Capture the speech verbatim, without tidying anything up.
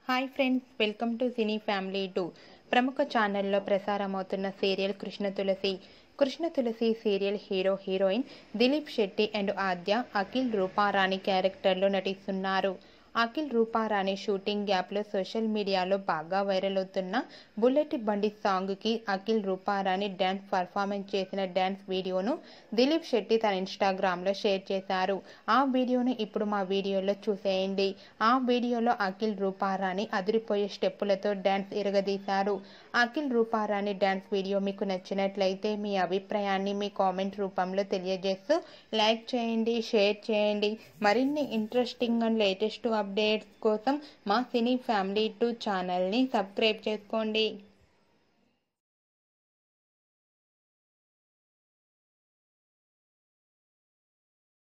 Hi friends, welcome to cine family two. ప్రముఖ ఛానల్లో ప్రసారమవుతున్న serial Krishnatulasi. Krishnatulasi serial hero heroine Dileep Shetty and Aadya, Akhil, Rooparani క్యారెక్టర్లో నటిస్తున్నారు. అఖిల్, రూపారాణి షూటింగ్ గ్యాప్లో సోషల్ మీడియాలో బాగా వైరల్ అవుతున్న బుల్లెట్ బండి సాంగ్కి అఖిల్, రూపారాణి డ్యాన్స్ పర్ఫార్మెన్స్ చేసిన డ్యాన్స్ వీడియోను దిలీప్ శెట్టి తన ఇన్స్టాగ్రామ్లో షేర్ చేశారు. ఆ వీడియోను ఇప్పుడు మా వీడియోలో చూసేయండి. ఆ వీడియోలో అఖిల్, రూపారాణి అదిరిపోయే స్టెప్పులతో డ్యాన్స్ ఇరగదీశారు. అఖిల్, రూపారాణి డ్యాన్స్ వీడియో మీకు నచ్చినట్లయితే మీ అభిప్రాయాన్ని మీ కామెంట్ రూపంలో తెలియజేస్తూ లైక్ చేయండి, షేర్ చేయండి. మరిన్ని ఇంట్రెస్టింగ్ అండ్ లేటెస్ట్ అప్డేట్స్ కోసం మా సినీ ఫ్యామిలీ టూ ఛానల్ని సబ్స్క్రైబ్ చేసుకోండి.